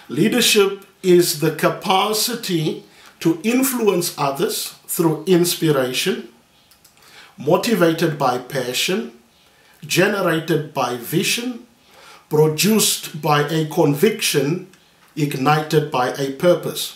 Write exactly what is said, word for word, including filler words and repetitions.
Leadership is the capacity to influence others through inspiration, motivated by passion, generated by vision, produced by a conviction, ignited by a purpose.